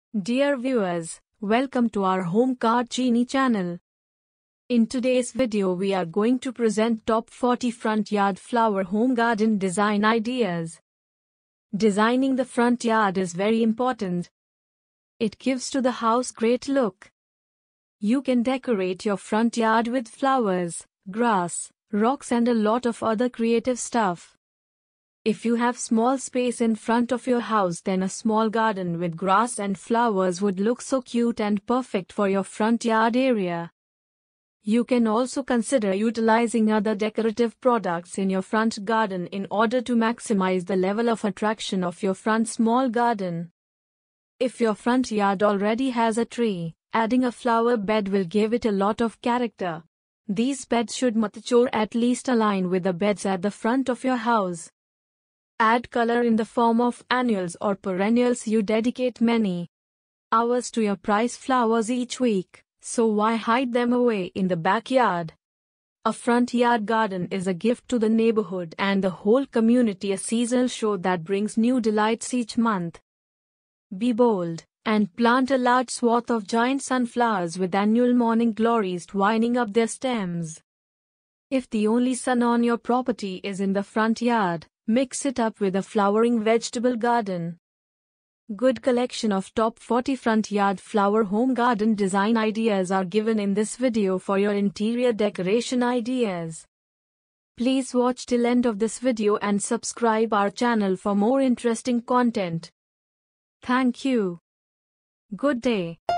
Dear viewers, welcome to our Home Card Genie channel. In today's video we are going to present top 40 front yard flower home garden design ideas. Designing the front yard is very important. It gives to the house great look. You can decorate your front yard with flowers, grass, rocks and a lot of other creative stuff. If you have small space in front of your house, then a small garden with grass and flowers would look so cute and perfect for your front yard area. You can also consider utilizing other decorative products in your front garden in order to maximize the level of attraction of your front small garden. If your front yard already has a tree, adding a flower bed will give it a lot of character. These beds should mature at least align with the beds at the front of your house. Add color in the form of annuals or perennials. You dedicate many hours to your prize flowers each week, so why hide them away in the backyard? A front yard garden is a gift to the neighborhood and the whole community, a seasonal show that brings new delights each month. Be bold and plant a large swath of giant sunflowers with annual morning glories twining up their stems. If the only sun on your property is in the front yard, mix it up with a flowering vegetable garden. Good collection of top 40 front yard flower home garden design ideas are given in this video for your interior decoration ideas. Please watch till end of this video and subscribe our channel for more interesting content. Thank you. Good day.